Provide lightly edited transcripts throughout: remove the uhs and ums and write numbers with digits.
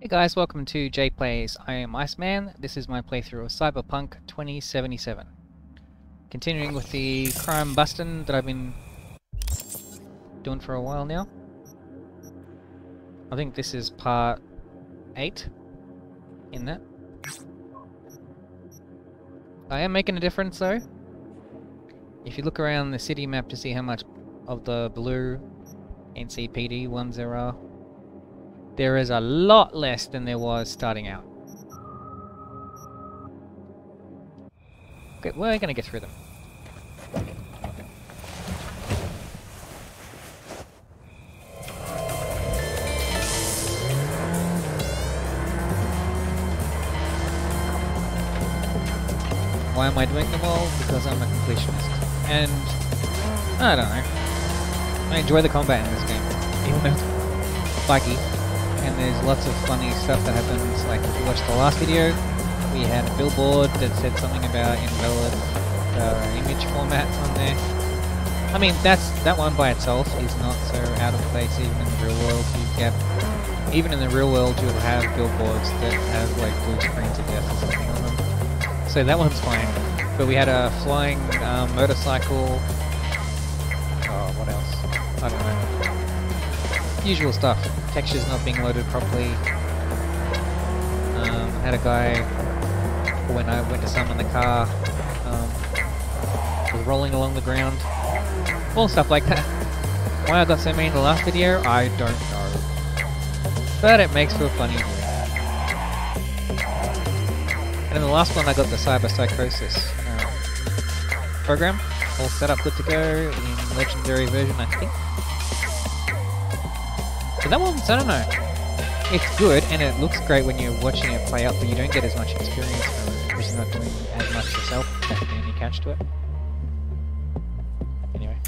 Hey guys, welcome to JPlays. I am Iceman. This is my playthrough of Cyberpunk 2077. Continuing with the crime bustin' that I've been doing for a while now. I think this is part 8 in that. I am making a difference though. If you look around the city map to see how much of the blue NCPD ones there are, there is a lot less than there was starting out. Okay, we're gonna get through them. Why am I doing them all? Because I'm a completionist. And I don't know. I enjoy the combat in this game, even though it's buggy. And there's lots of funny stuff that happens, like if you watched the last video, we had a billboard that said something about invalid image formats on there. I mean, that one by itself is not so out of place even in the real world. Even in the real world you'll have billboards that have like blue screens of death or something on them. So that one's fine. But we had a flying motorcycle. Oh, what else? I don't know. Usual stuff. Textures not being loaded properly. Had a guy, when I went to summon the car, was rolling along the ground. All stuff like that. Why I got so many in the last video, I don't know. But it makes for a funny video. And in the last one I got the cyber psychosis program. All set up, good to go, in legendary version I think. So that one's, I don't know, it's good and it looks great when you're watching it play out, but you don't get as much experience from it because you're not doing as much yourself. That's the only catch to it. Anyway.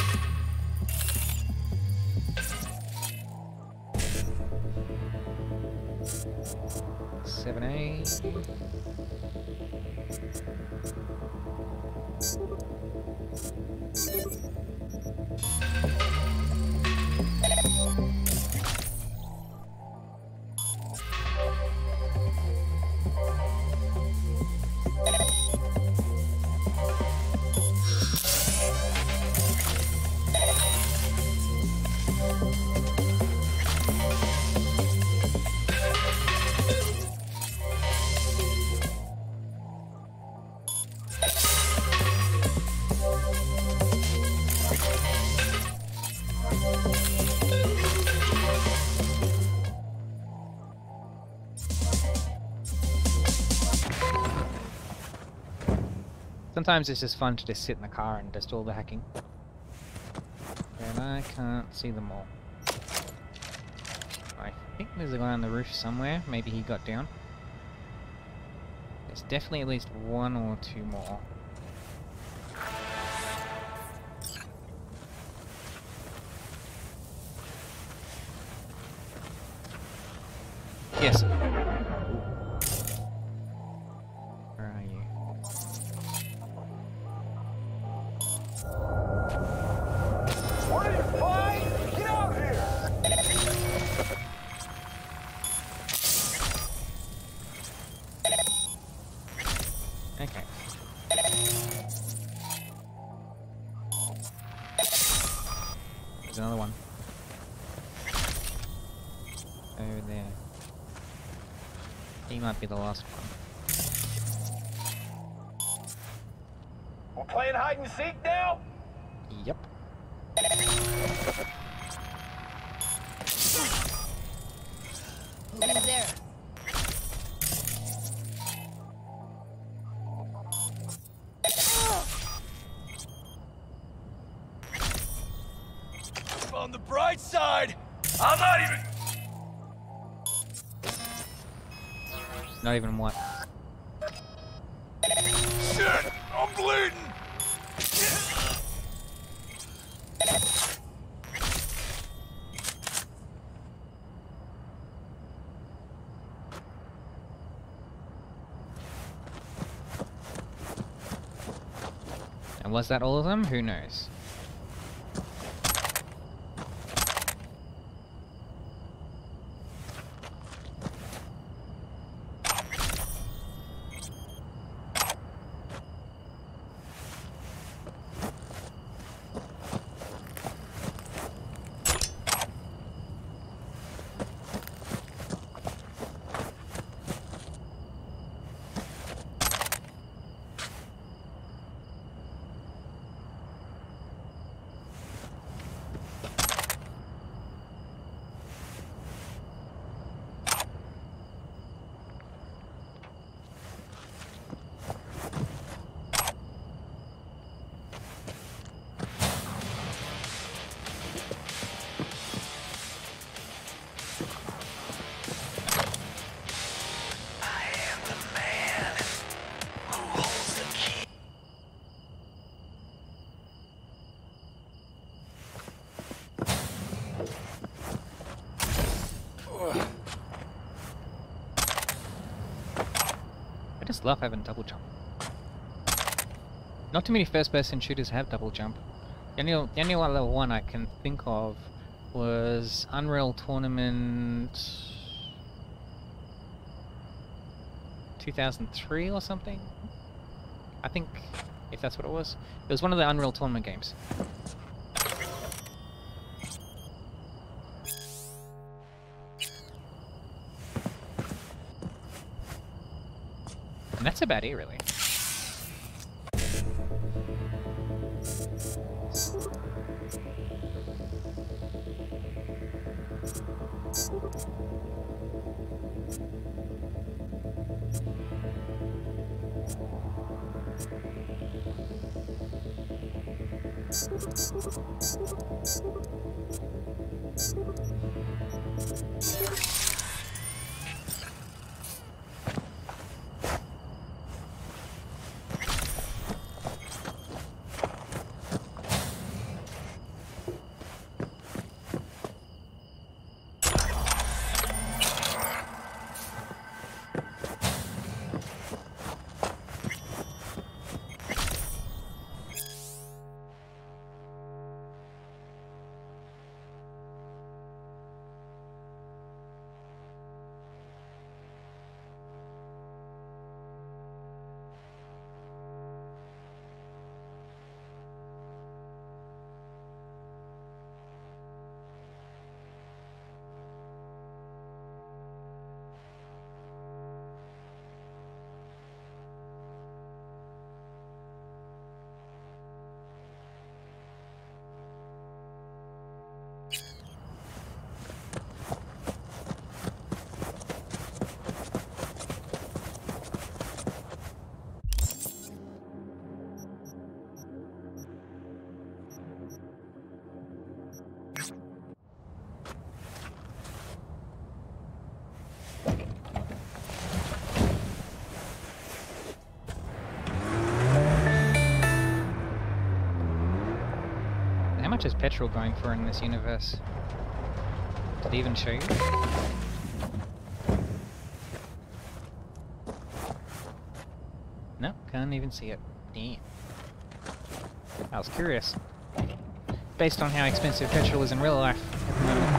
Sometimes it's just fun to just sit in the car and just do all the hacking. And I can't see them all. I think there's a guy on the roof somewhere. Maybe he got down. There's definitely at least one or two more. Yes. Where are you? What are you flying? Get out here! Okay. There's another one. Over there. He might be the last one. We're playing hide and seek now? Yep. Who's there? On the bright side, I'm not even... Not even one. Shit! I'm bleeding! And was that all of them? Who knows? just love having double jump. Not too many first-person shooters have double jump. The only other one I can think of was Unreal Tournament 2003 or something. I think, if that's what it was. It was one of the Unreal Tournament games. And that's about it, really. How much is petrol going for in this universe? Did it even show you? No, can't even see it. Damn. I was curious. Based on how expensive petrol is in real life at the moment.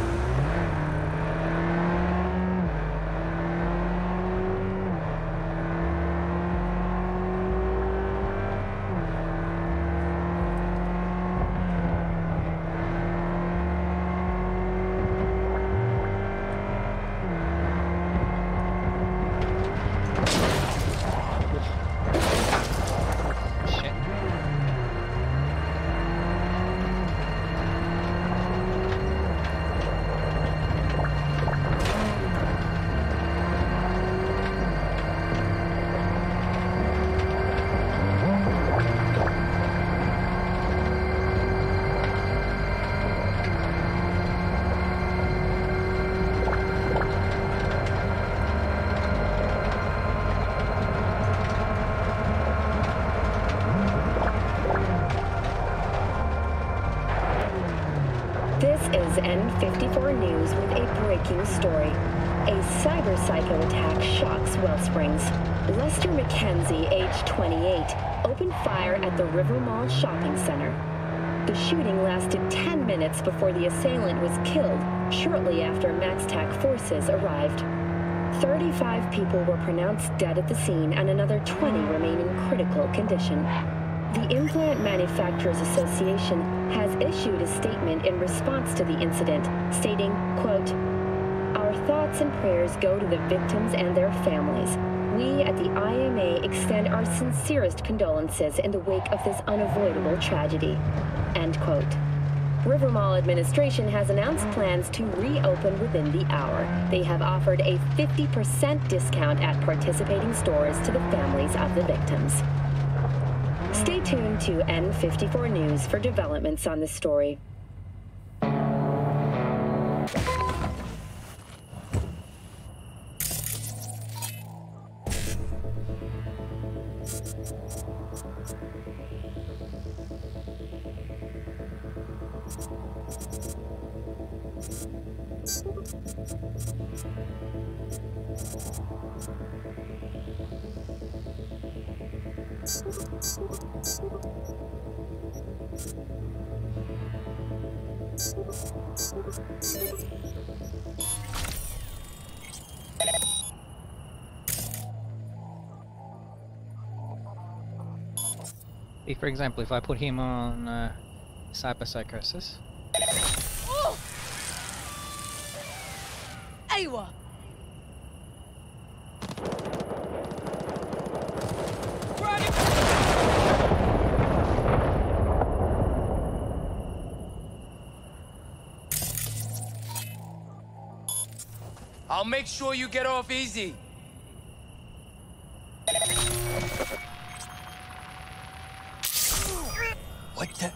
N54 News with a breaking story. A cyber psycho attack shocks Wellsprings. Lester McKenzie, age 28, opened fire at the River Mall shopping center. The shooting lasted 10 minutes before the assailant was killed shortly after MaxTac forces arrived. 35 people were pronounced dead at the scene and another 20 remain in critical condition. The Implant Manufacturers Association has issued a statement in response to the incident, stating, quote, "Our thoughts and prayers go to the victims and their families. We at the IMA extend our sincerest condolences in the wake of this unavoidable tragedy." End quote. River Mall administration has announced plans to reopen within the hour. They have offered a 50% discount at participating stores to the families of the victims. Stay tuned to N54 News for developments on this story. For example, if I put him on cyberpsychosis. Aywa. I'll make sure you get off easy. What the?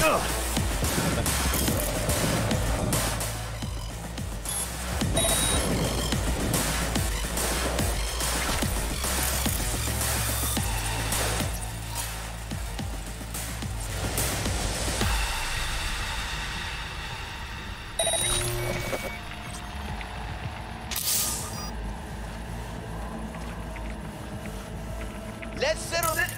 Let's settle this.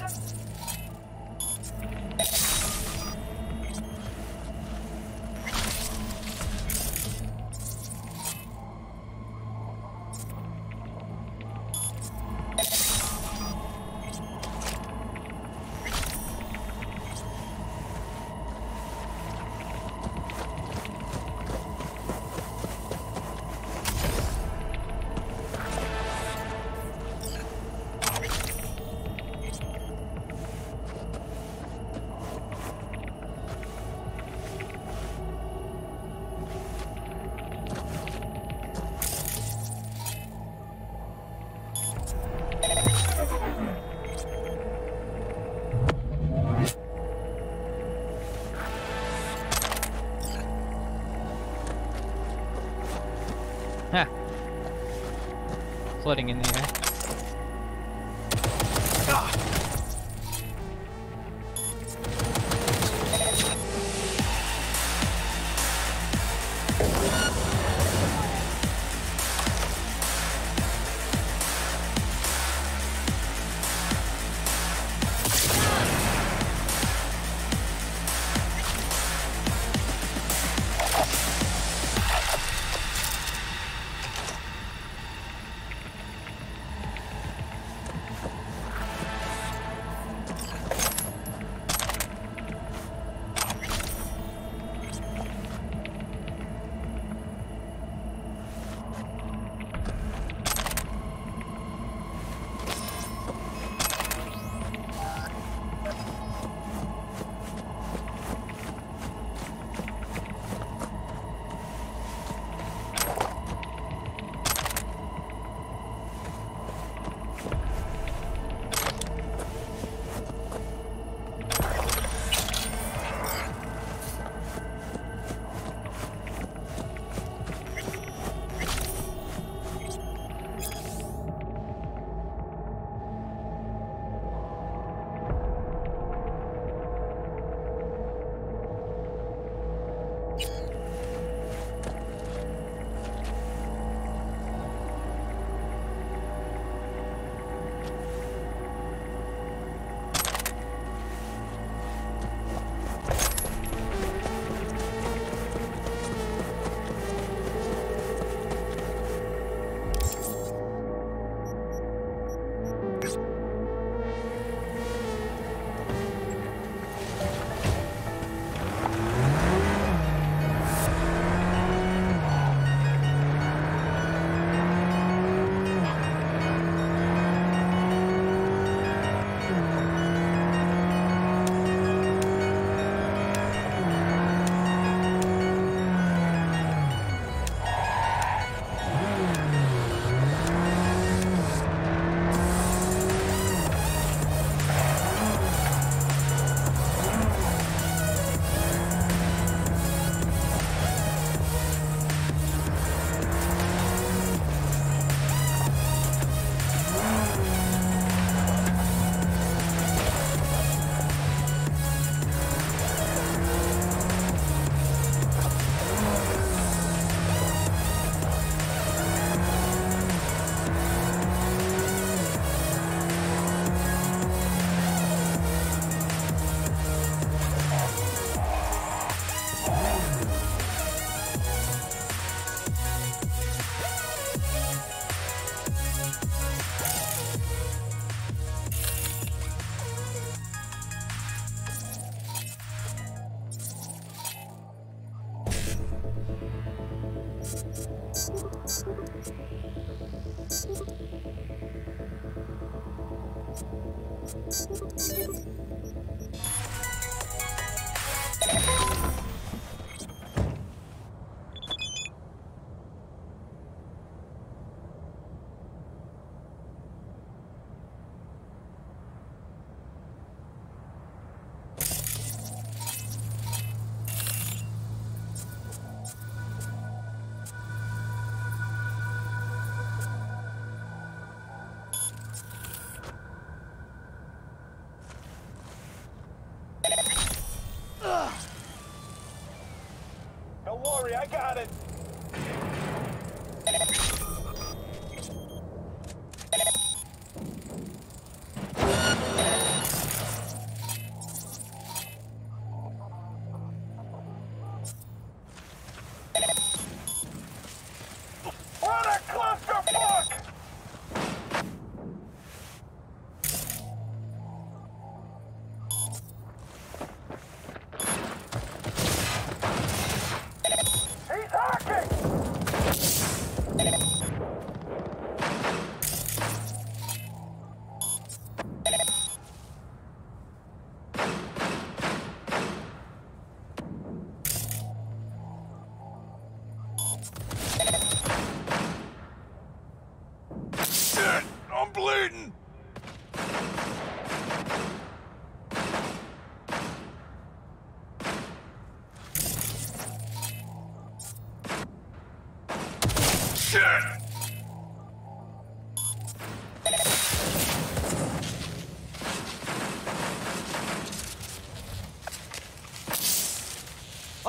Ha! Floating in the air.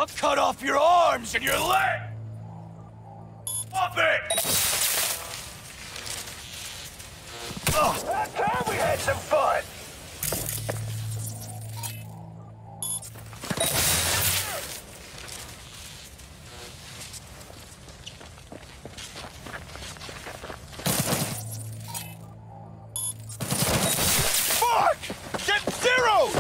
cut off your arms and your leg! Up it! That time we had some fun. Fuck! Get zeroed!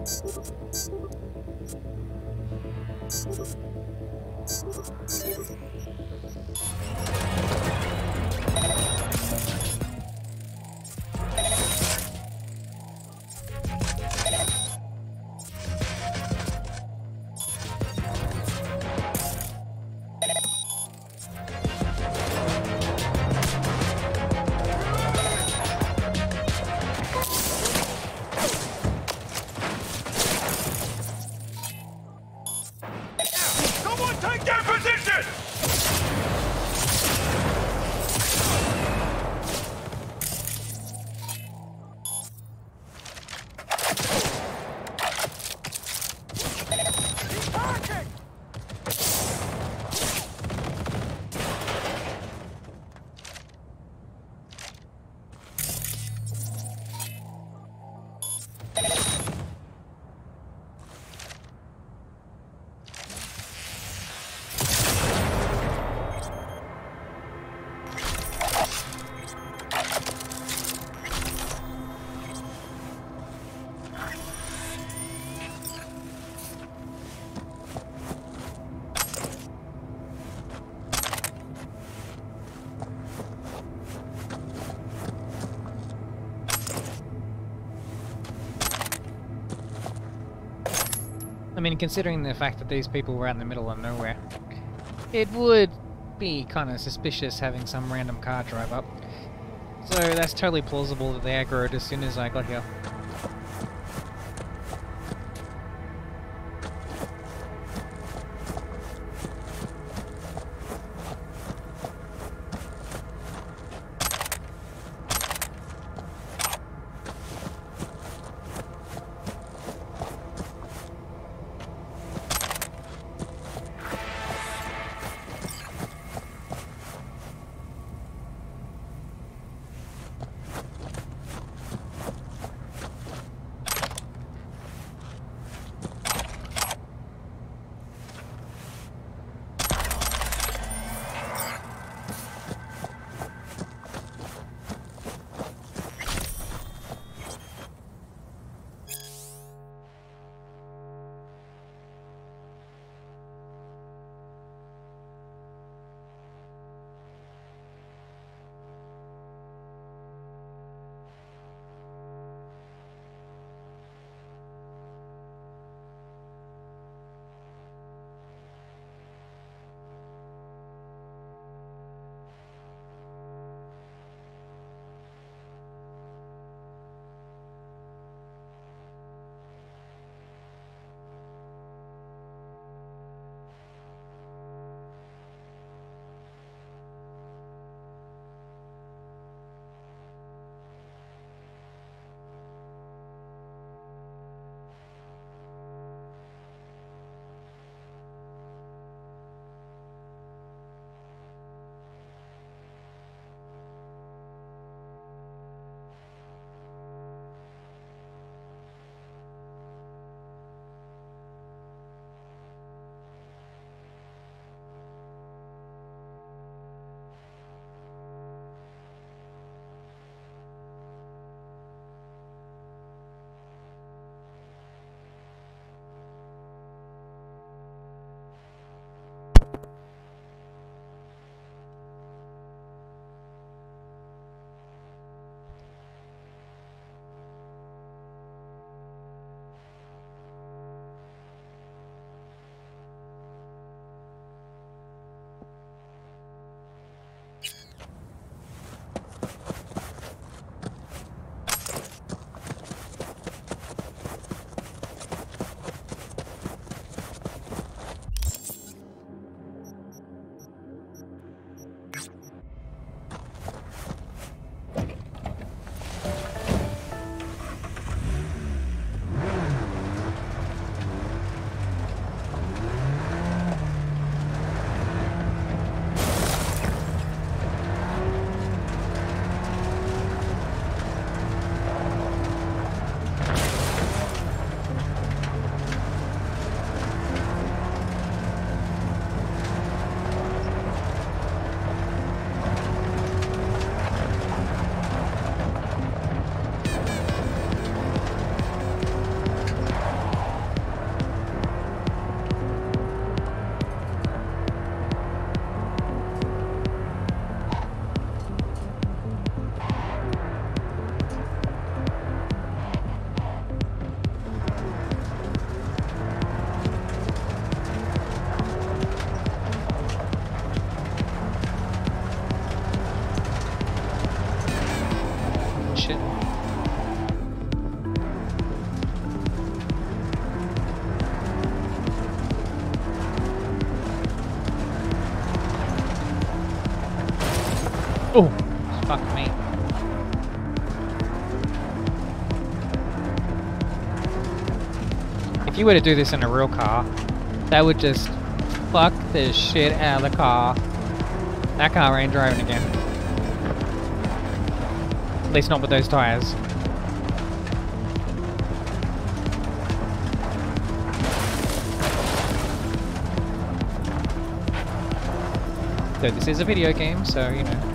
Someone take their position! Target! I mean, considering the fact that these people were out in the middle of nowhere, it would be kind of suspicious having some random car drive up. So that's totally plausible that they aggroed as soon as I got here. Oh, fuck me. If you were to do this in a real car, that would just fuck the shit out of the car. That car ain't driving again. At least not with those tires. So this is a video game, so you know.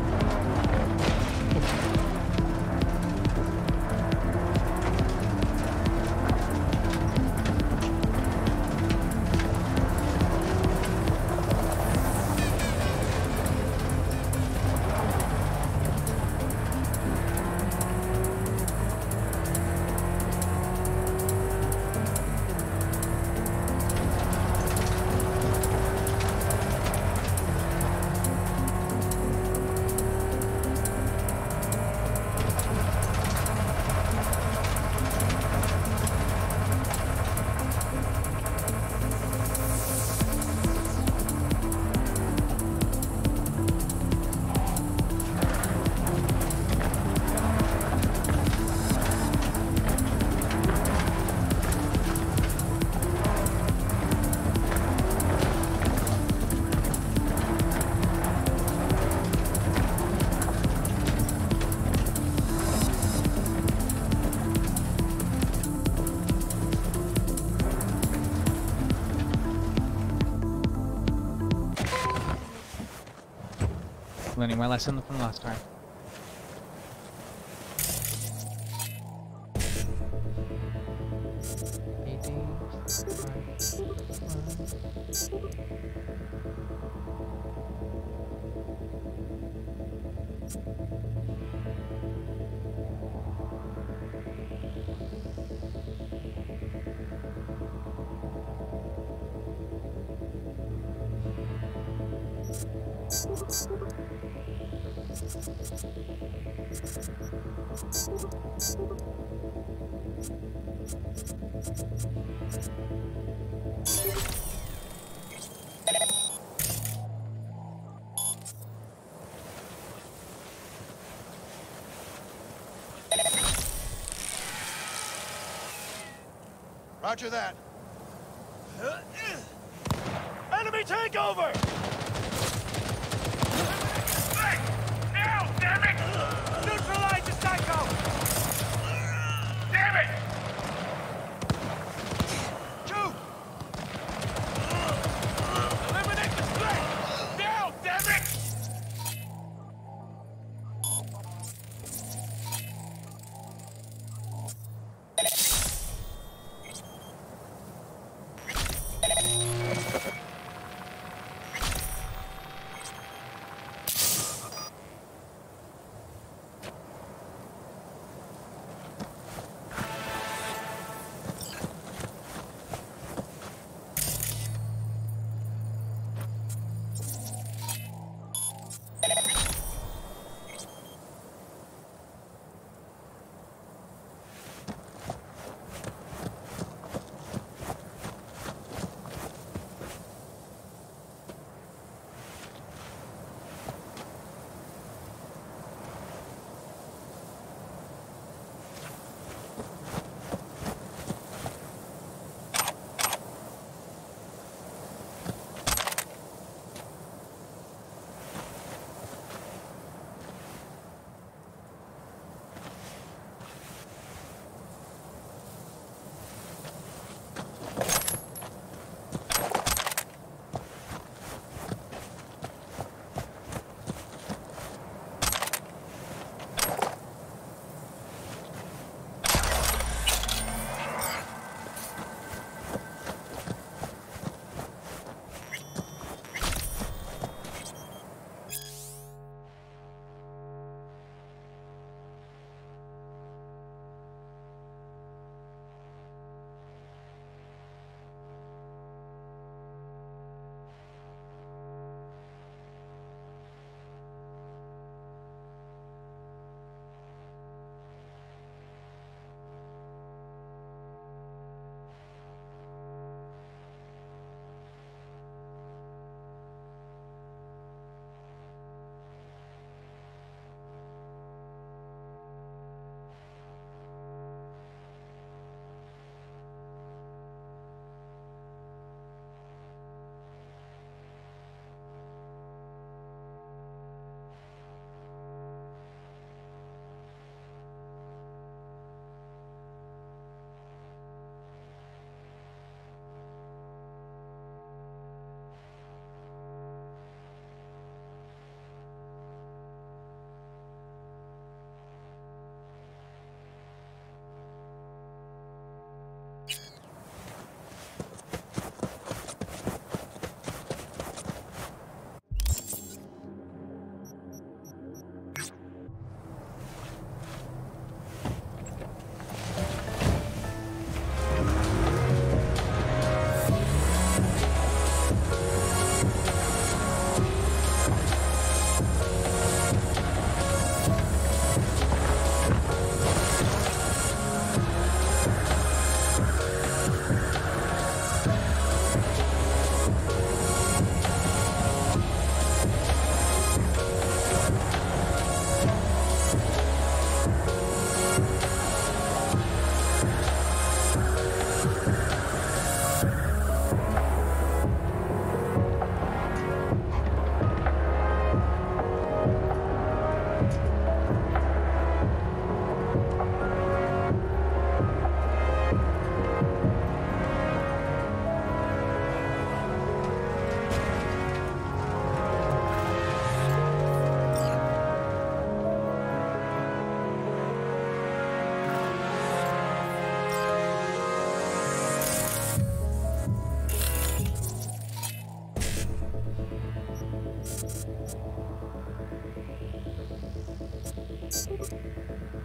Learning my lesson from last time. Roger that. Enemy takeover! Hey! Now, damn it! Neutralize the psycho! Damn it! Shoot! Eliminate the threat! Now, damn it!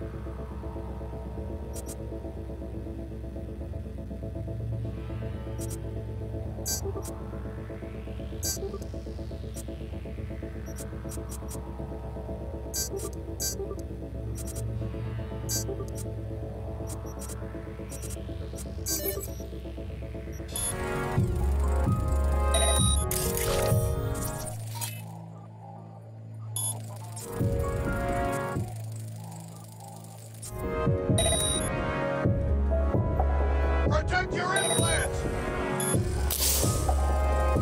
Protect your implants!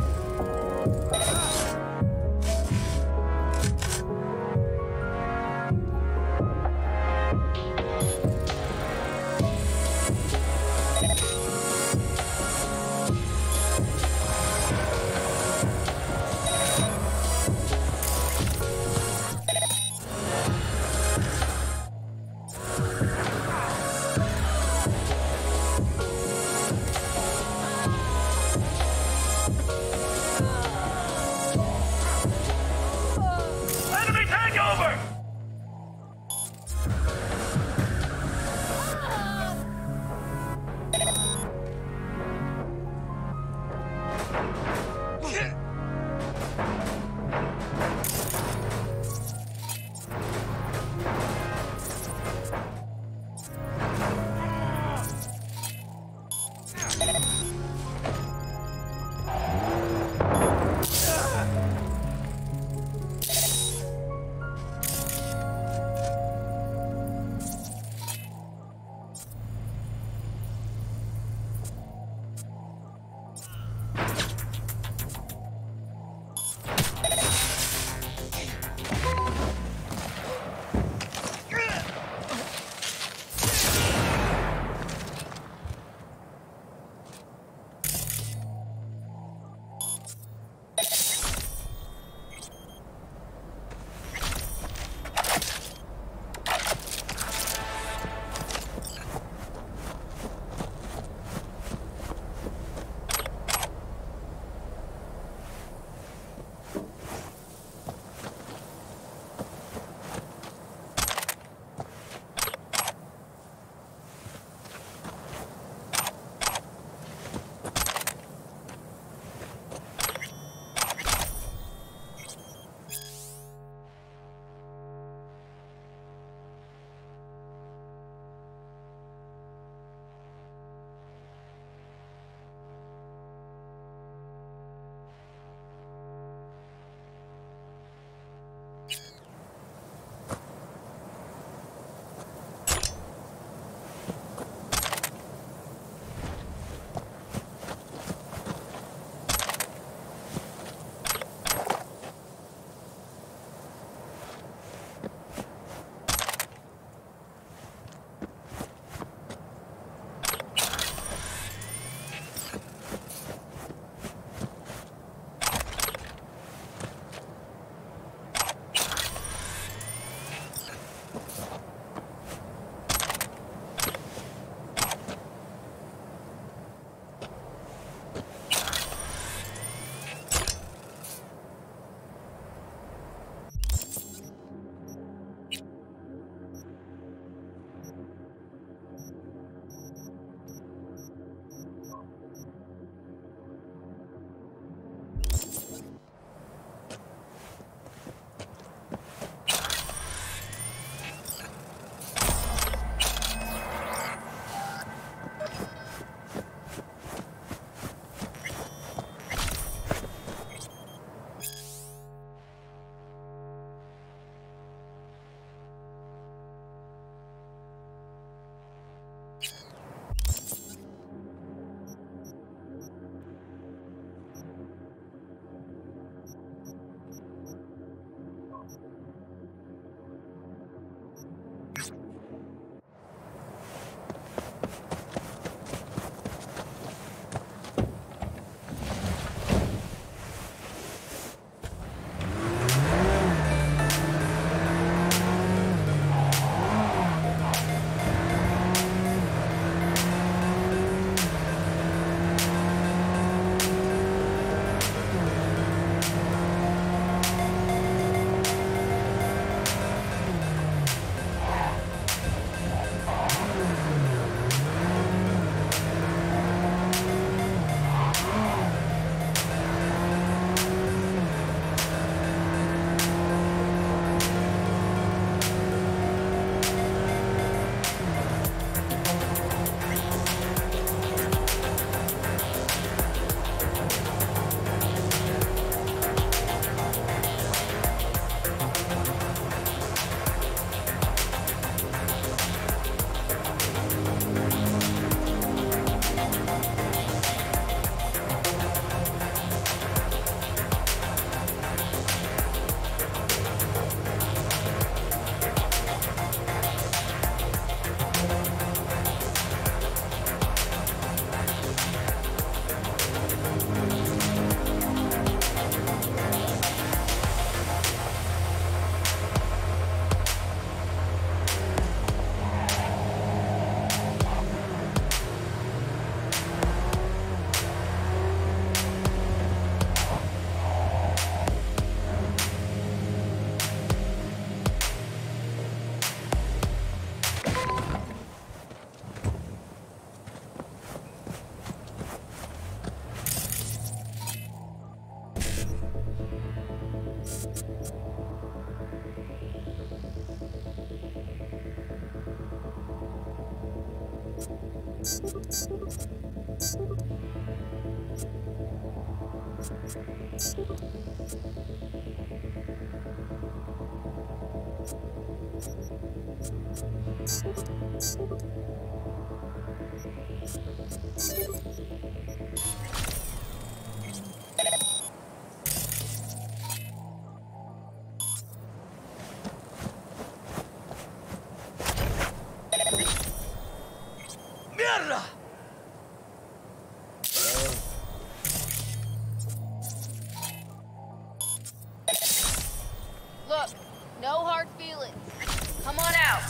Mierda! Look, no hard feelings. Come on out.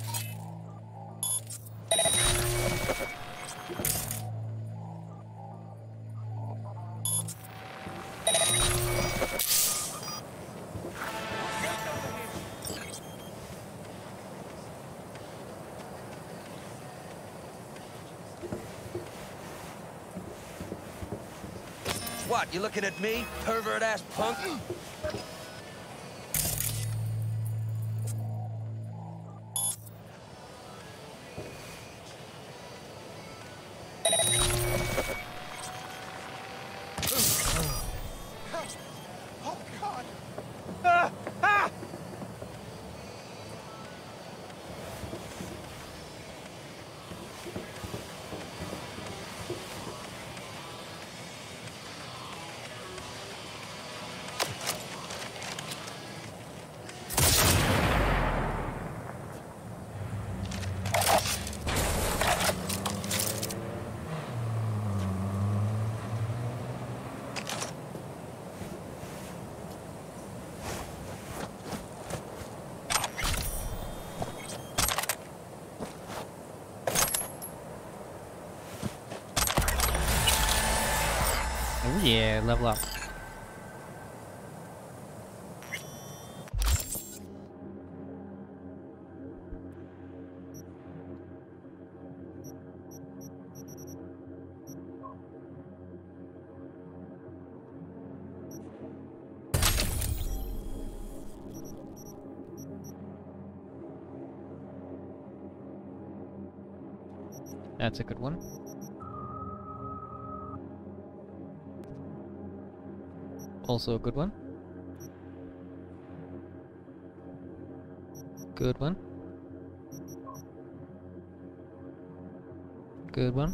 What, you looking at me, pervert-ass punk? Oh, God! Ah! Ah! Oh yeah, level up. That's a good one. Also a good one. Good one. Good one.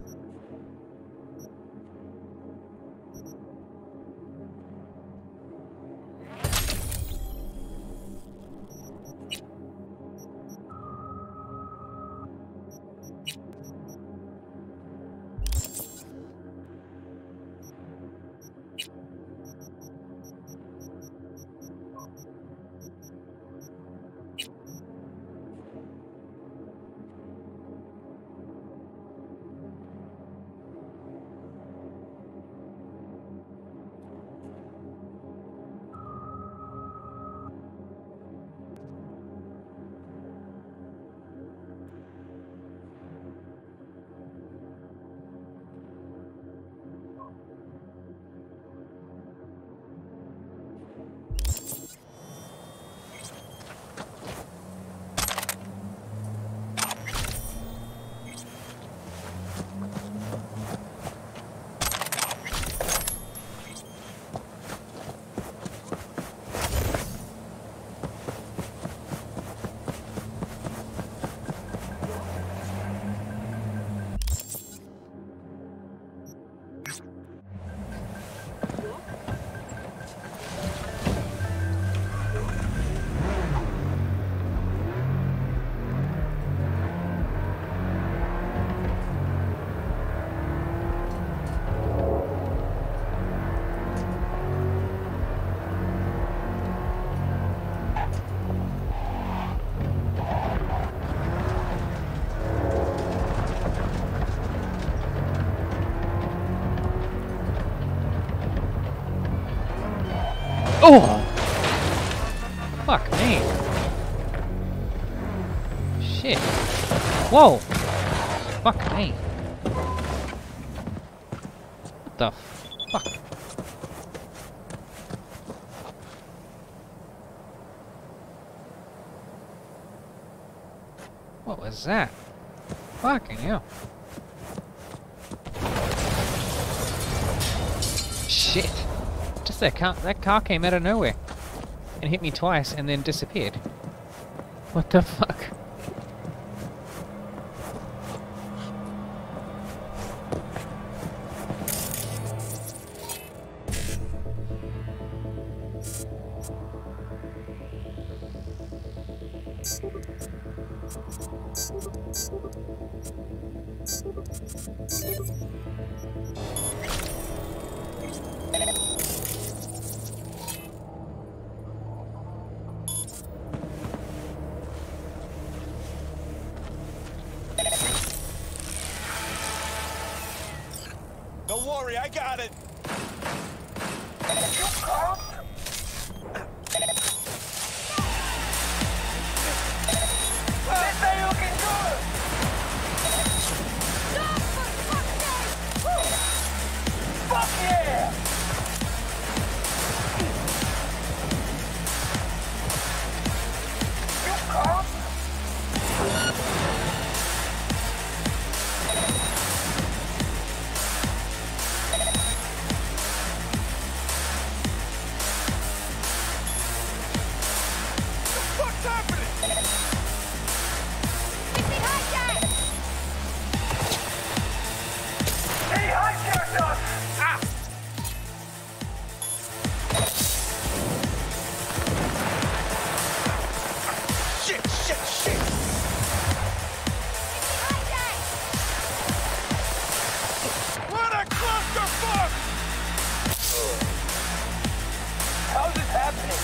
Oh! Fuck me. Shit. Whoa! Fuck me. What the fuck? What was that? Fucking hell. shit. Just that car came out of nowhere and hit me twice and then disappeared. What the fuck? Don't worry, I got it. This ain't looking good. Fuck yeah! You cop? What's happening? He hijacked us! Ah! Shit, shit, shit! What a clusterfuck! How's this happening?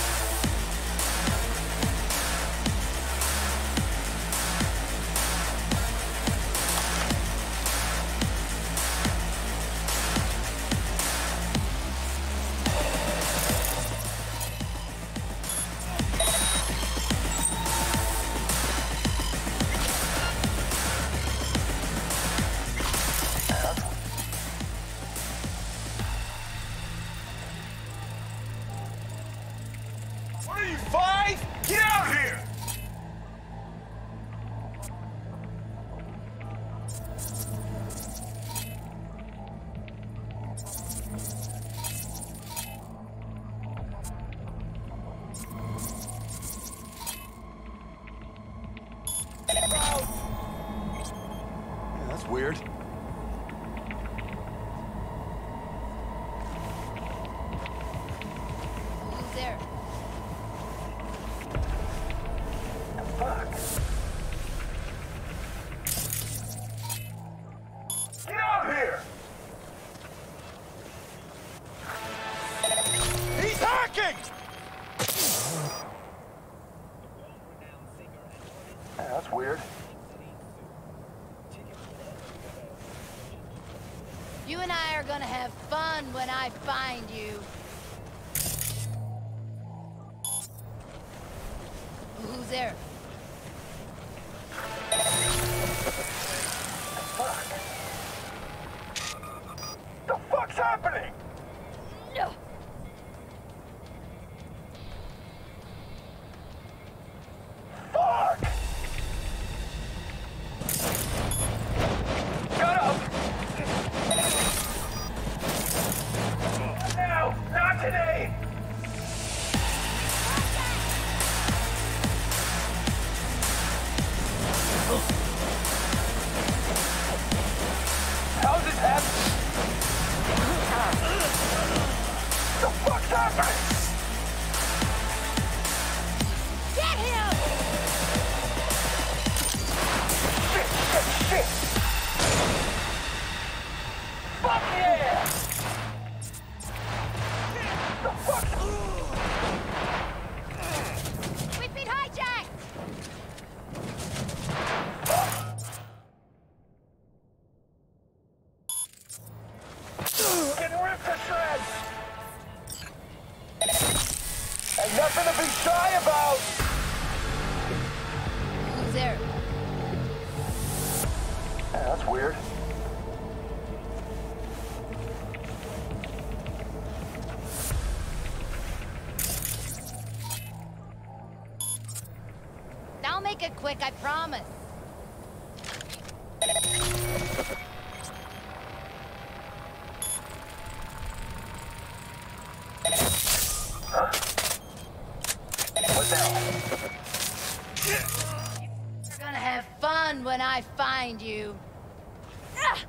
What are you, 5? Get out here! Yeah, that's weird. Who's there? Fuck. Get out here! He's hacking! Yeah, that's weird. You and I are gonna have fun when I find you. Who's there? Fuck. The fuck's happening? No. Fuck! Shut up! No, not today! How's this happening? The fuck's happening? Get him! Shit, shit, shit! Fuck yeah! The fuck? We've been hijacked! Getting ripped to shreds! Ain't nothing to be shy about! Who's there? Yeah, that's weird. I'll make it quick, I promise. You're gonna have fun when I find you. Ah!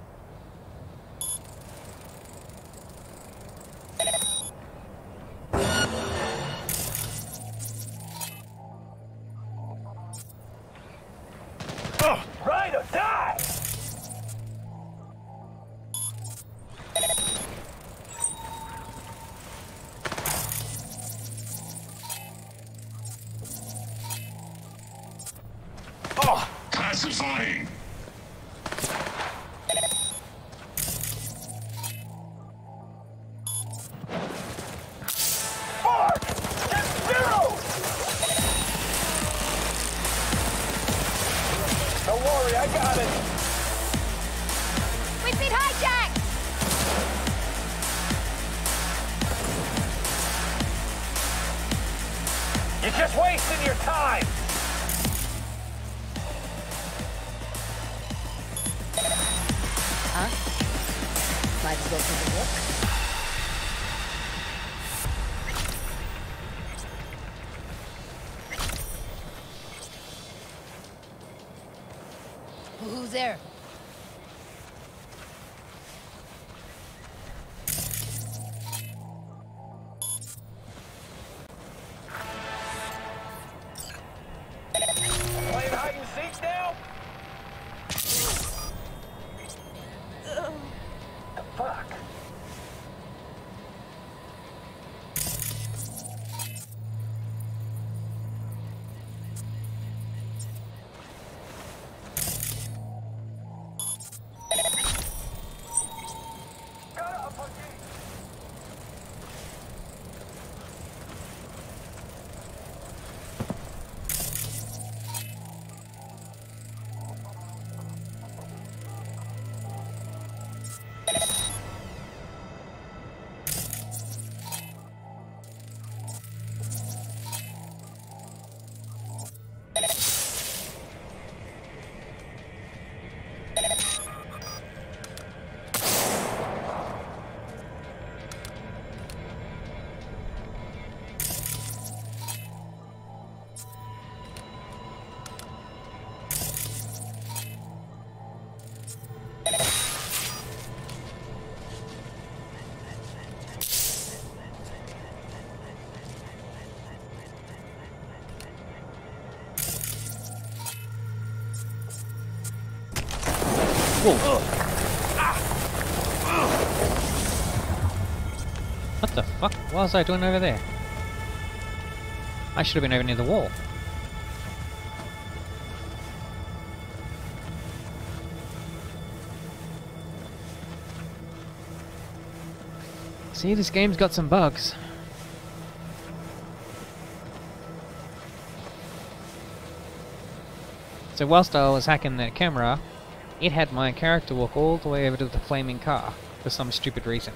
Ride or die! Pacifying. Mark! Get zero! Don't worry, I got it. We've been hijacked! You're just wasting your time. Huh? Might as well take a look. Who's there? Playing hide and seek now? The fuck? Whoa. What the fuck? What was I doing over there? I should have been over near the wall. See, this game's got some bugs. So whilst I was hacking the camera, it had my character walk all the way over to the flaming car for some stupid reason.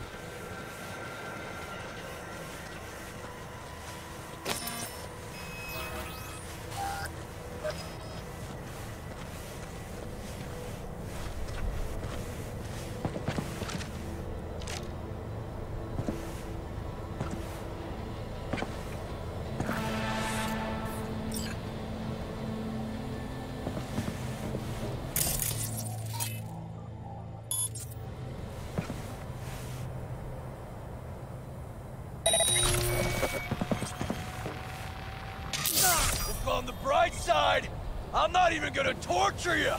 On the bright side, I'm not even gonna torture you!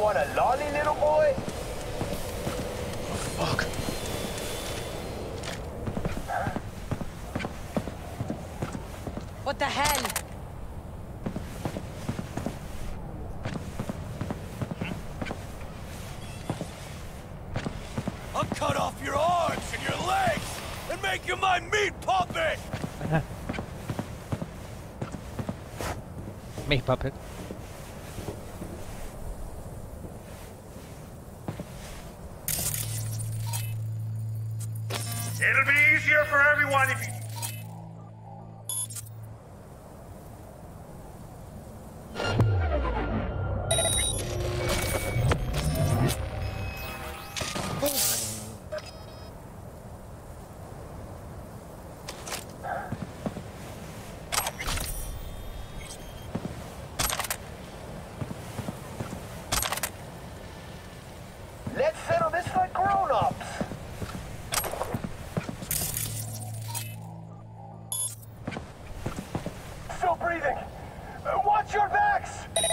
want a lolly, little boy? Fuck. What the hell? I'll cut off your arms and your legs and make you my meat puppet! Me puppet. It'll be easier for everyone if you... Let's settle this like grown-ups. Still breathing. Watch your backs.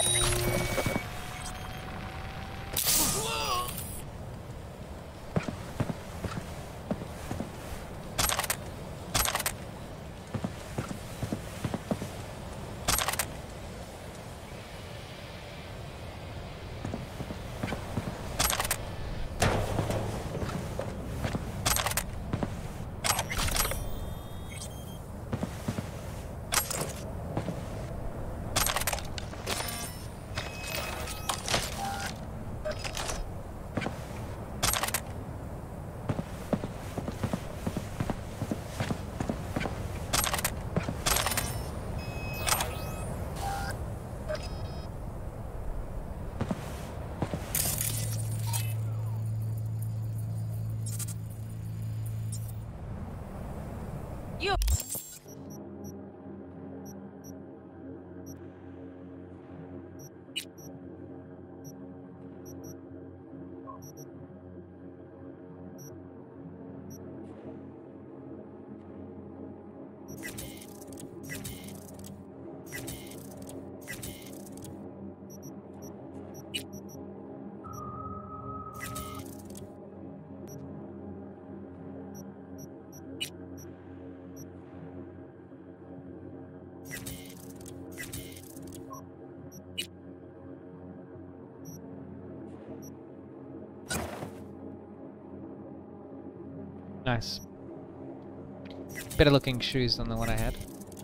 You. Nice. Better looking shoes than the one I had.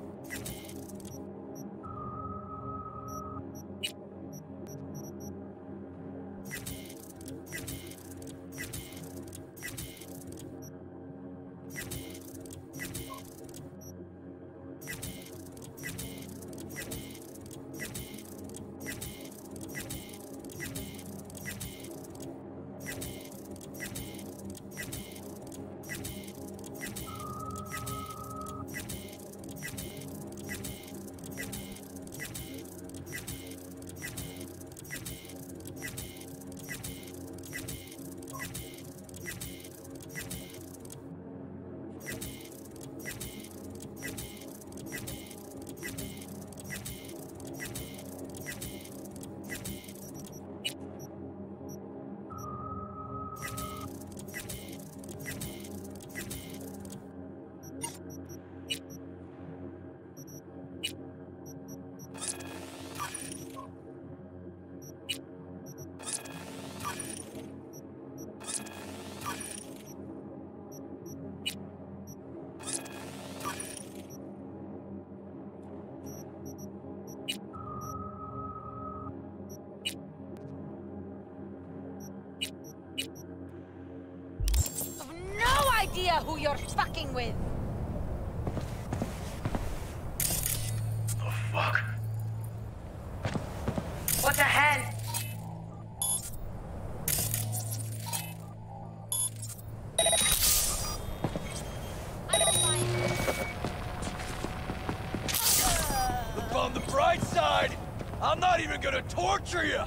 Idea who you're fucking with. The fuck? What the hell? I don't mind. Look on the bright side! I'm not even gonna torture you!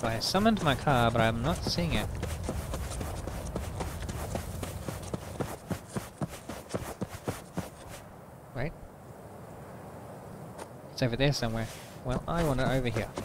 I summoned my car, but I'm not seeing it. Wait. It's over there somewhere. Well, I want it over here.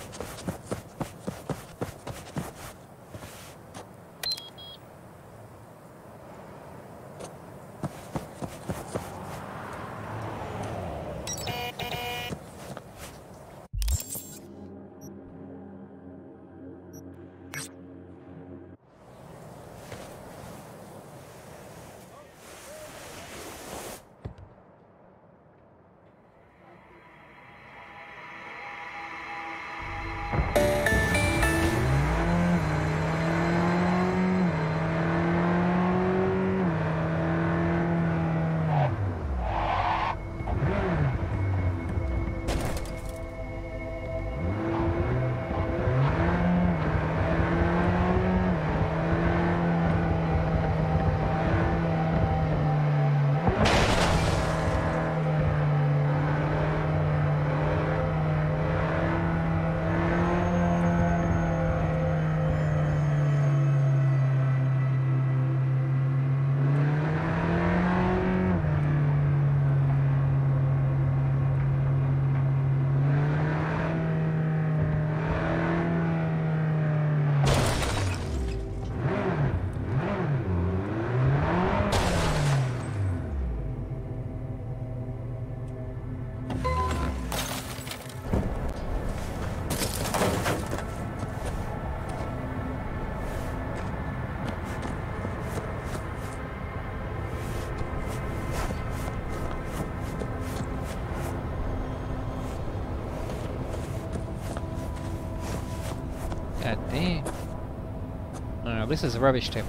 God damn. Oh, this is a rubbish tip.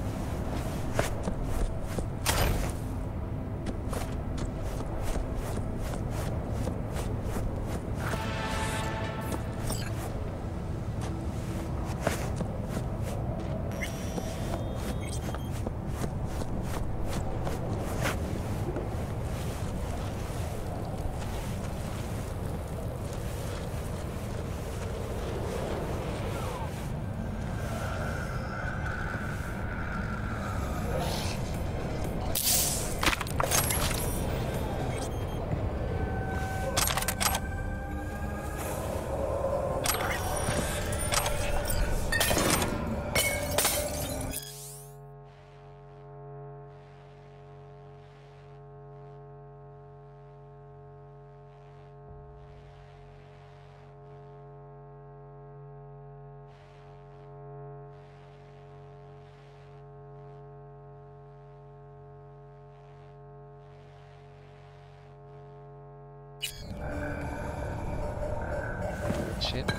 Shit.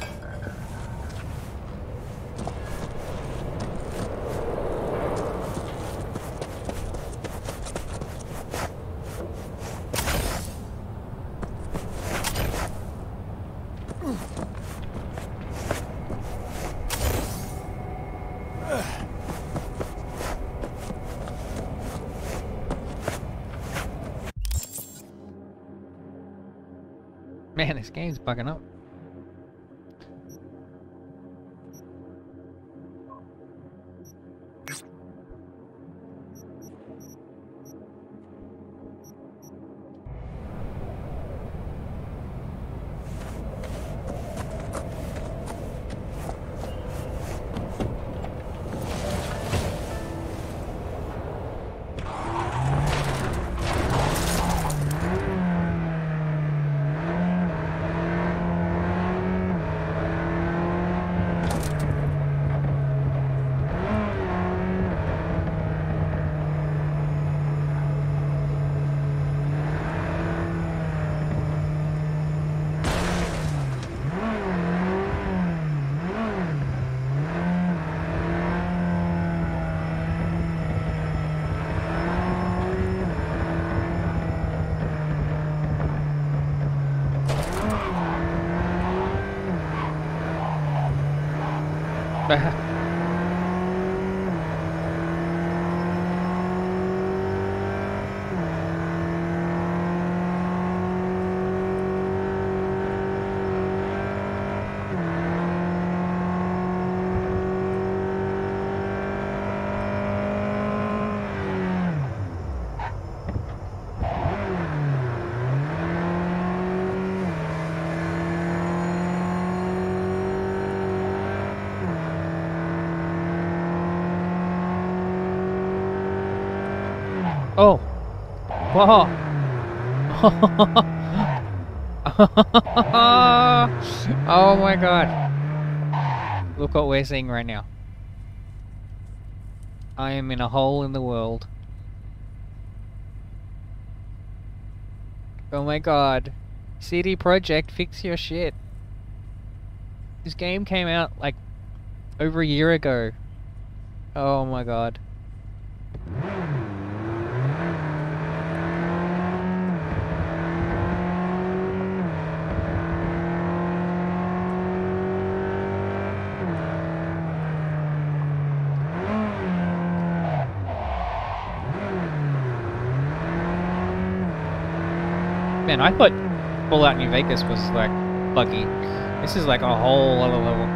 Man, this game's bugging up. Oh! Whoa! Oh my god! Look what we're seeing right now. I am in a hole in the world. Oh my god. CD Projekt, fix your shit. This game came out like over a year ago. Oh my god. Man, I thought Fallout New Vegas was like buggy. This is like a whole other level.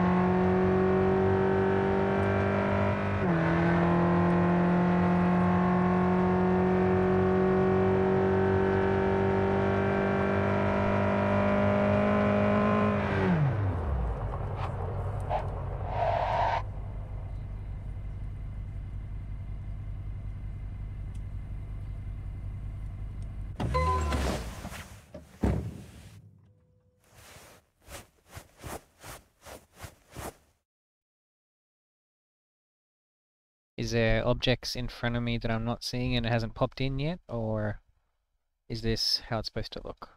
Is there objects in front of me that I'm not seeing and it hasn't popped in yet? Or is this how it's supposed to look?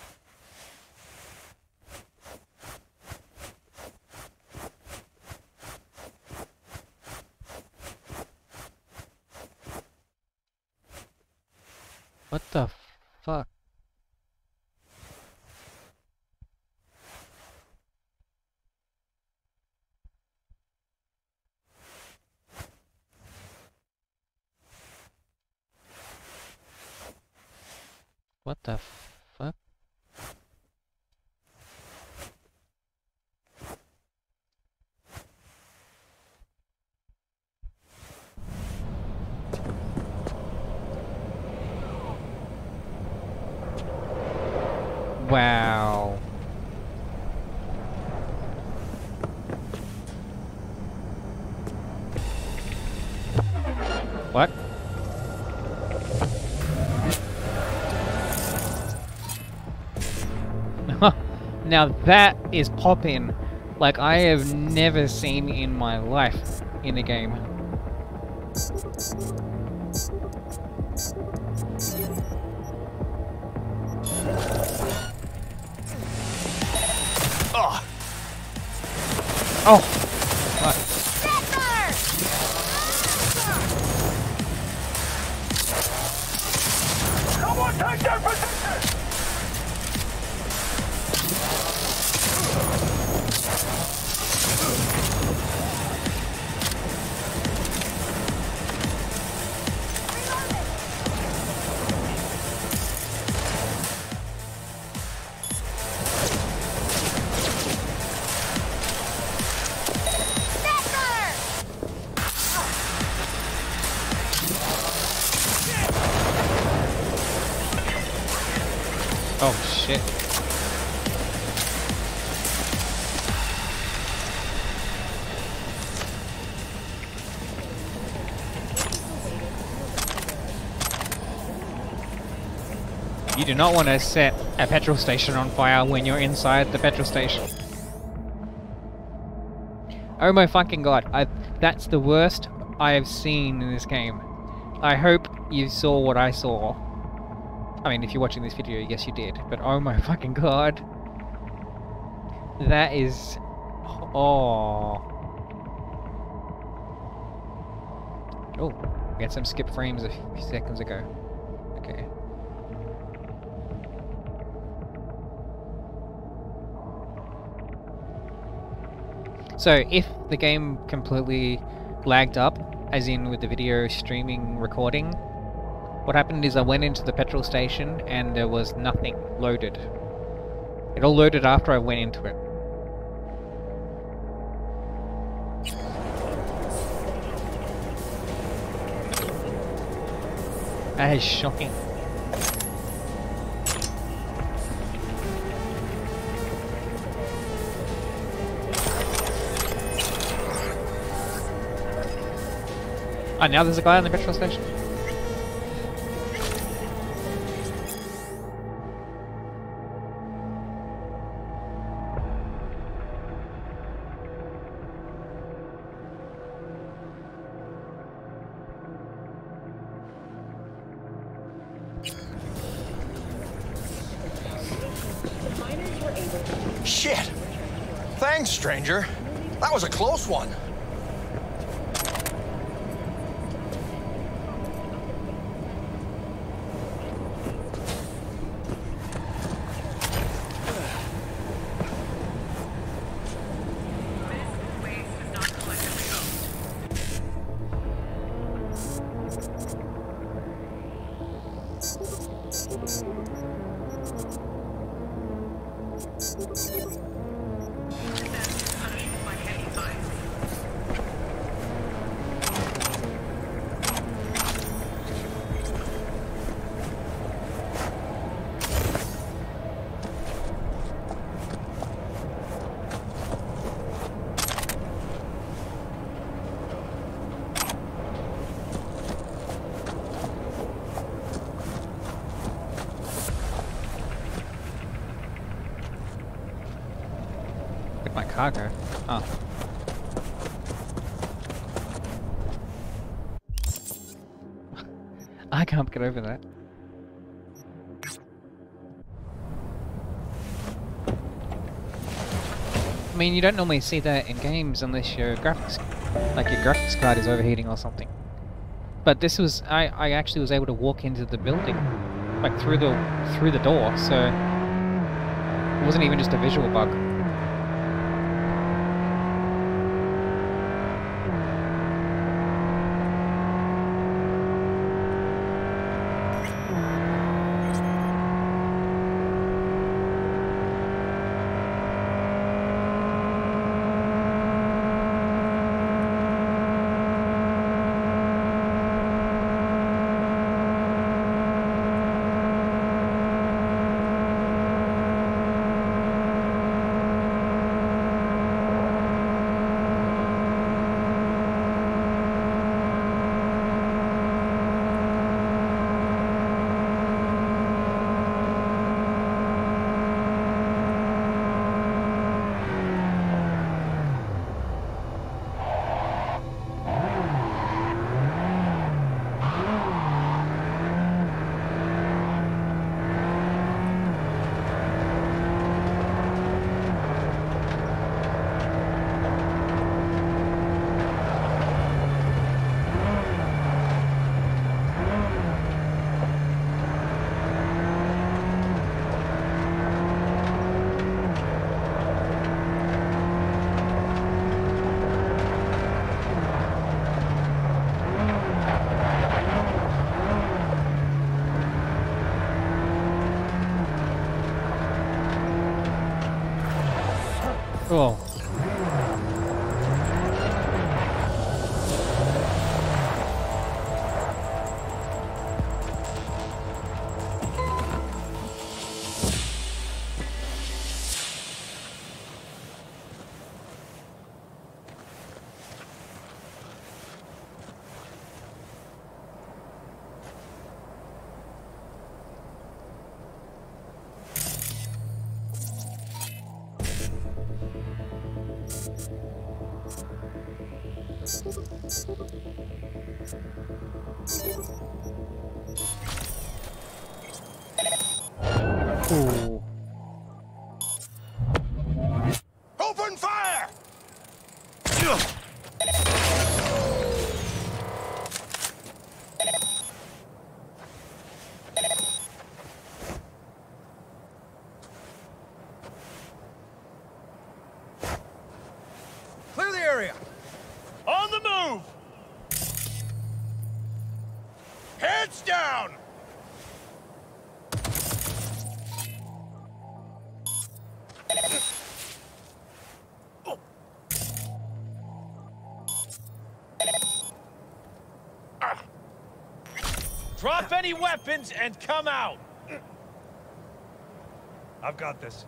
What the fuck? What the fuck? Wow. What? Now that is pop-in like I have never seen in my life in a game. Oh, Oh! What? Someone take their position! Oh shit. You do not want to set a petrol station on fire when you're inside the petrol station. Oh my fucking god, that's the worst I have seen in this game. I hope you saw what I saw. I mean, if you're watching this video, yes you did, but oh my fucking god. That is... Oh. Oh, we had some skip frames a few seconds ago. Okay. So, if the game completely lagged up, as in with the video streaming recording, what happened is I went into the petrol station and there was nothing loaded. It all loaded after I went into it. That is shocking. Oh, now there's a guy on the petrol station? Shit! Thanks, stranger. That was a close one. My cargo. Oh. I can't get over that. I mean, you don't normally see that in games unless your graphics, like your graphics card is overheating or something. But this was, I actually was able to walk into the building, like through the door, so it wasn't even just a visual bug. Oh. Ooh. Open fire! Clear the area. On the move! Heads down! Drop any weapons and come out! I've got this.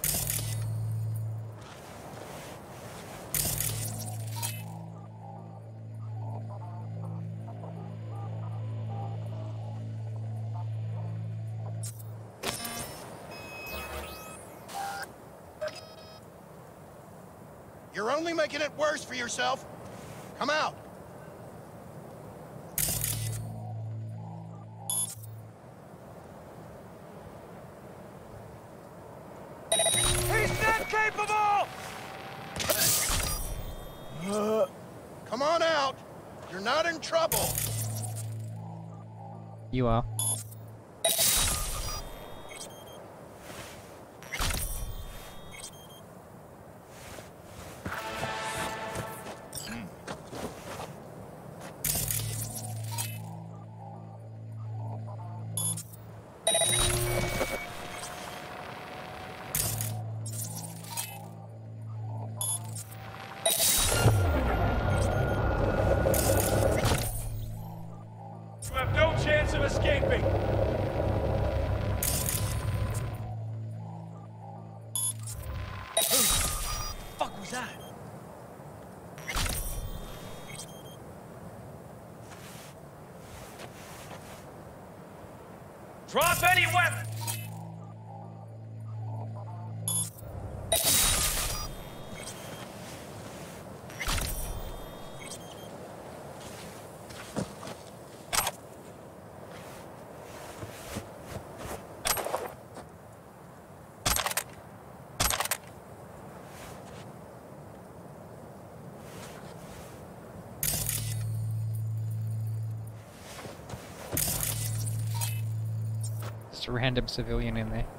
You're only making it worse for yourself. Come out. He's not Come on out. You're not in trouble. You are. You have no chance of escaping. Fuck was that? Drop any weapon! Just a random civilian in there.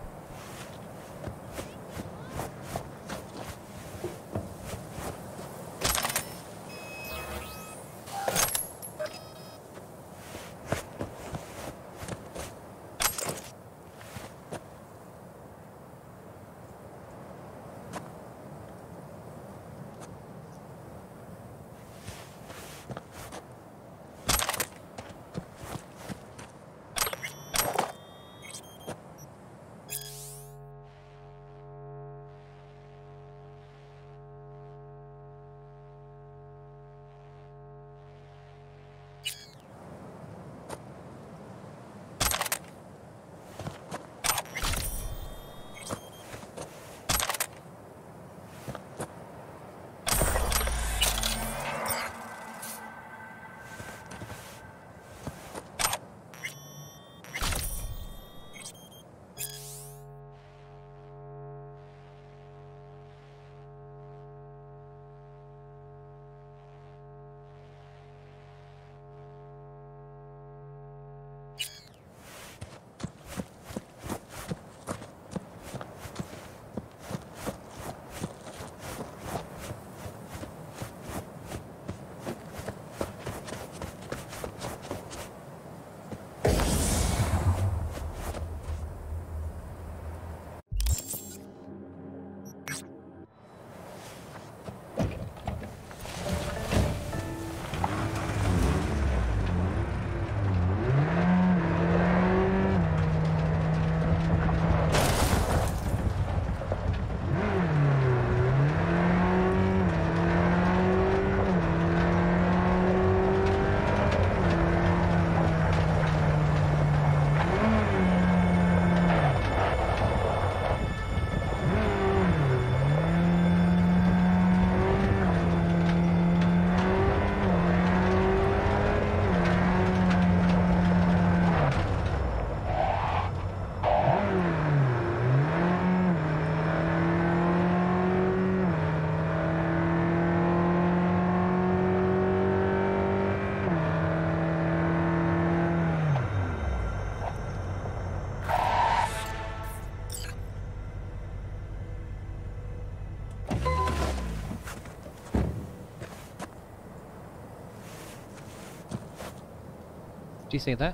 Do you see that?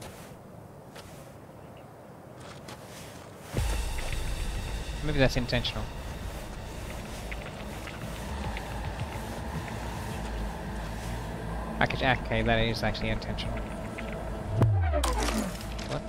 Maybe that's intentional. Okay, that is actually intentional. What?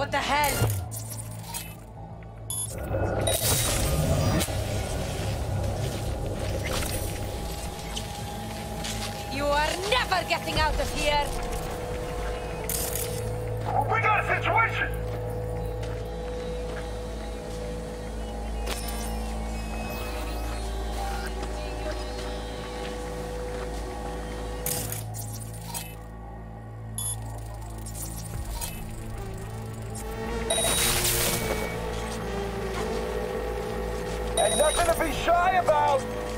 What the hell? You are never getting out of here! We got a situation! And nothing to be shy about!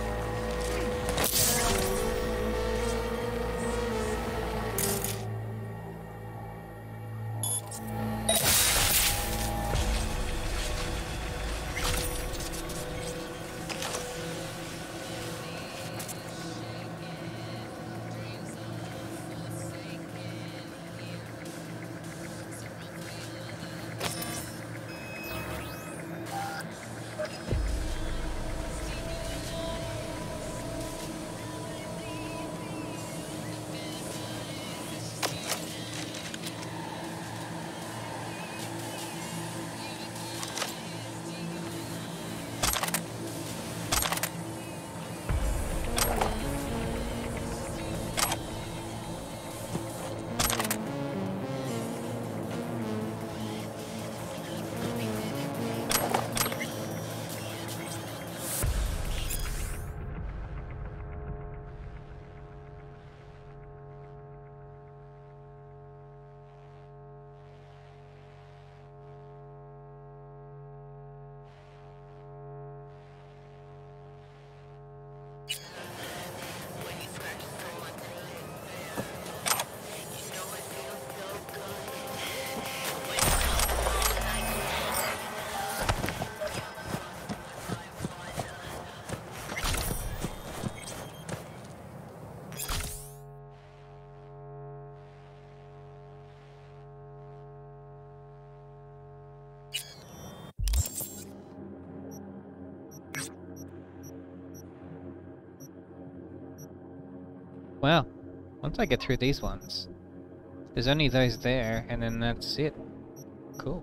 Well, once I get through these ones, there's only those there, and then that's it. Cool.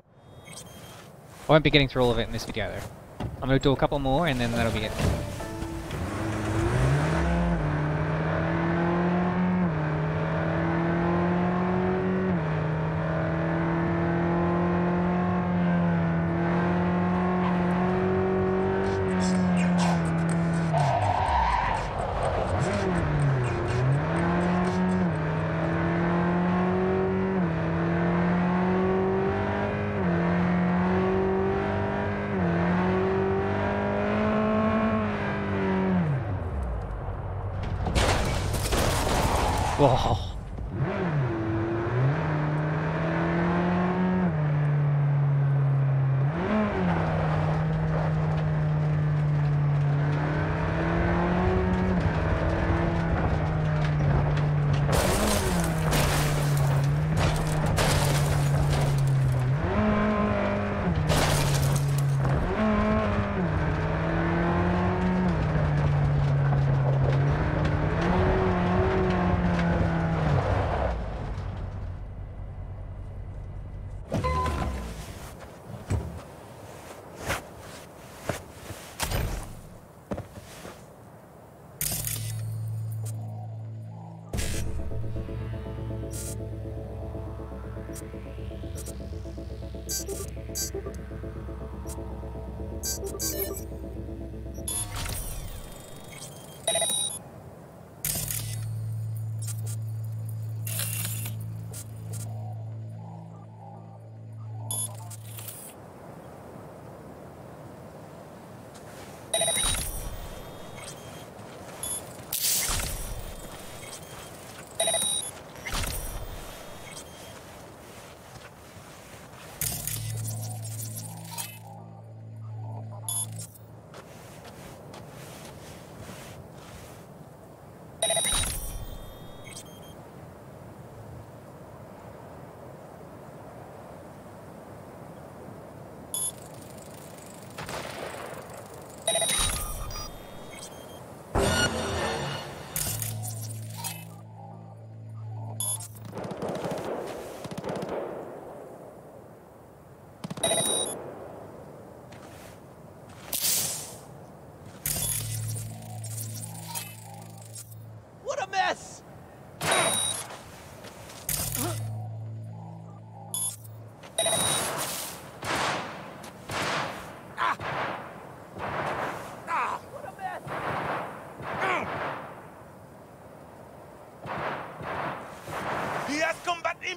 I won't be getting through all of it in this video though. I'm gonna do a couple more and then that'll be it. Whoa.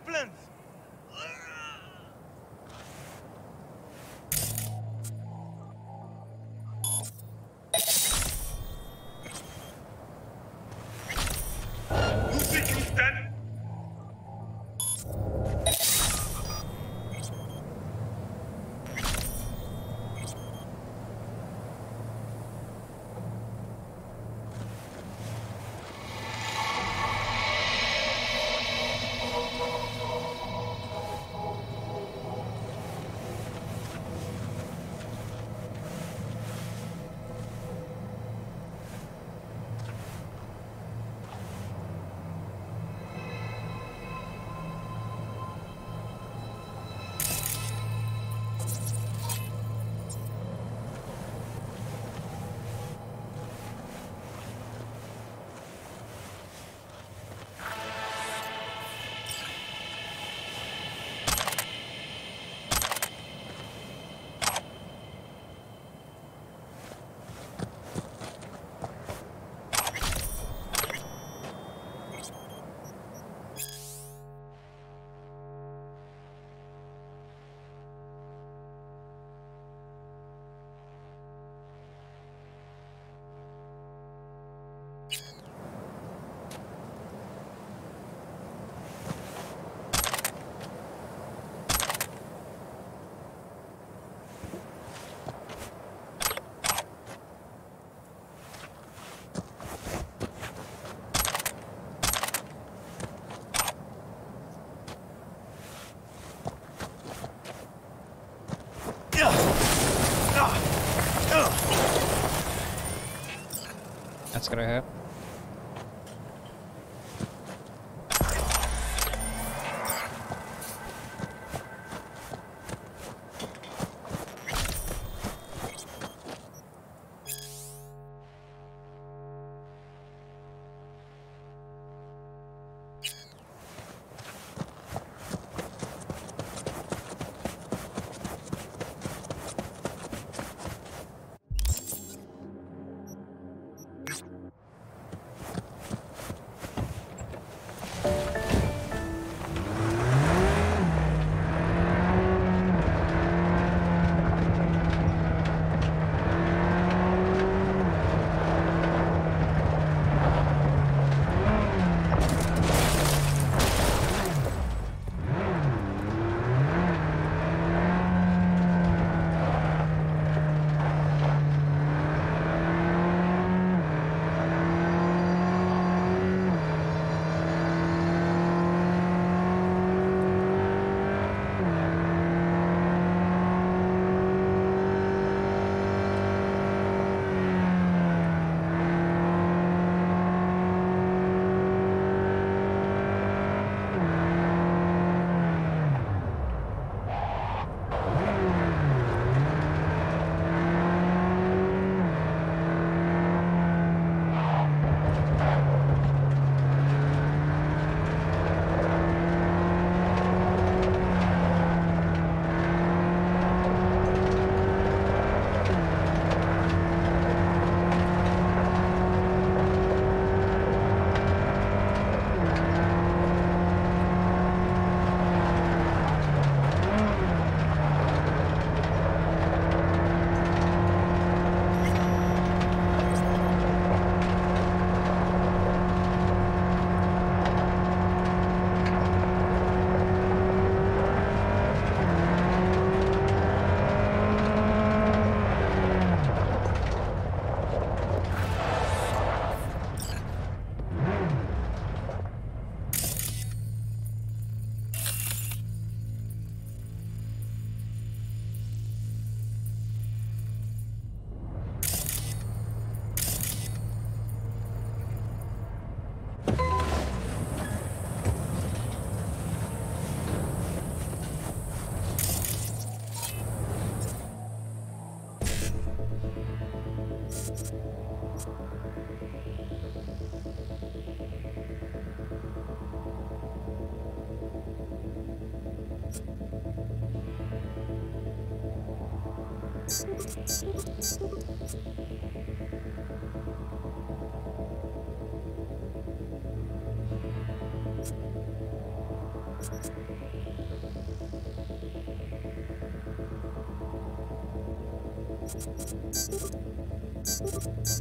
plans. You think you stand? That's gonna hurt.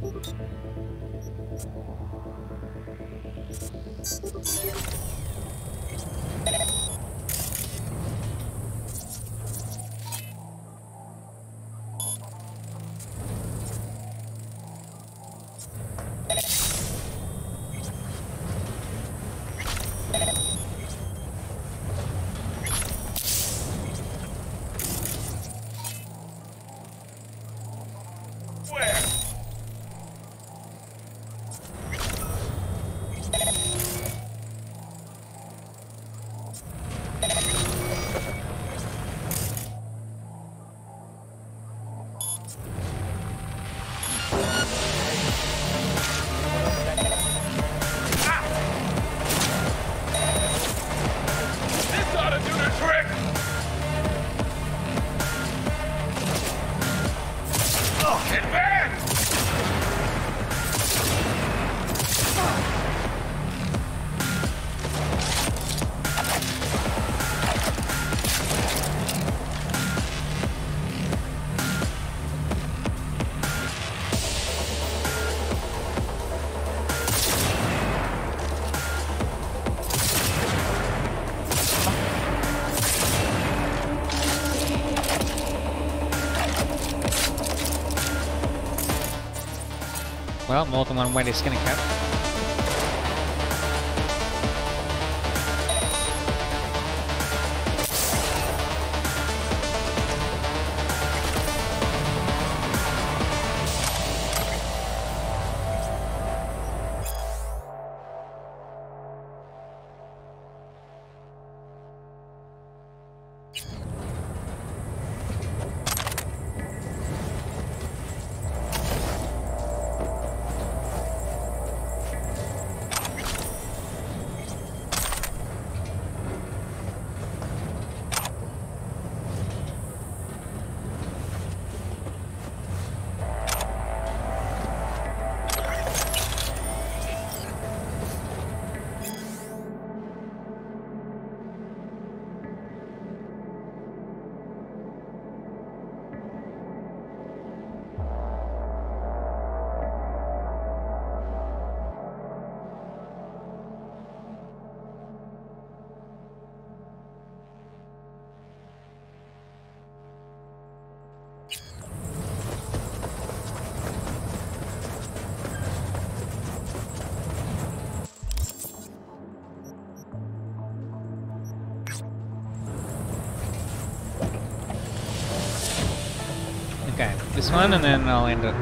Well, more than one way to skin a cat. Okay, this one and then I'll end it.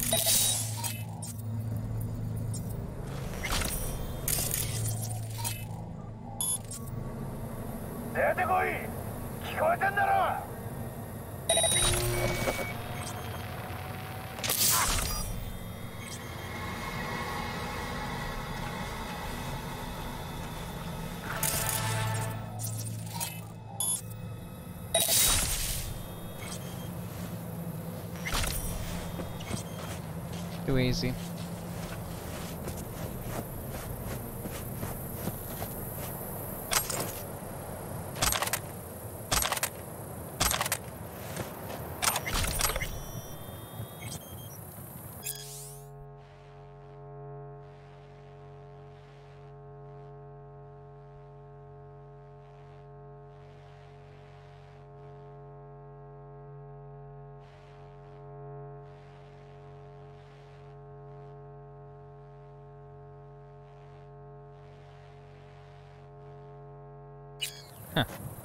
出てこい。聞こえてんだろ。 Too easy. Huh.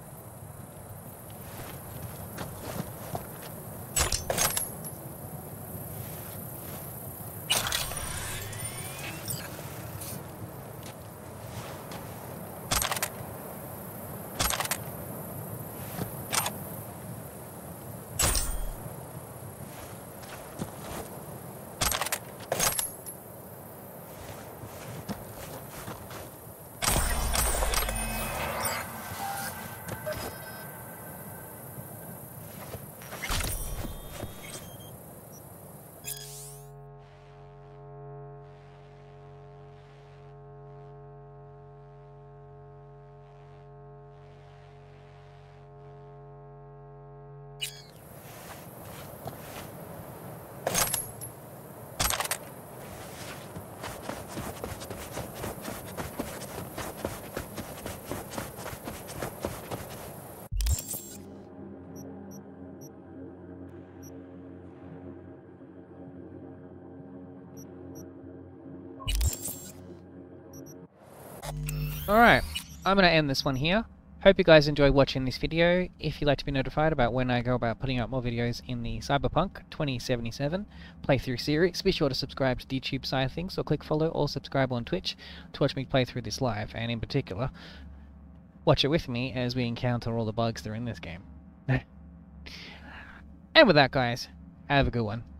Alright, I'm going to end this one here. Hope you guys enjoyed watching this video. If you'd like to be notified about when I go about putting out more videos in the Cyberpunk 2077 playthrough series, be sure to subscribe to the YouTube side of things, or click follow or subscribe on Twitch to watch me play through this live, and in particular, watch it with me as we encounter all the bugs that are in this game. And with that, guys, have a good one.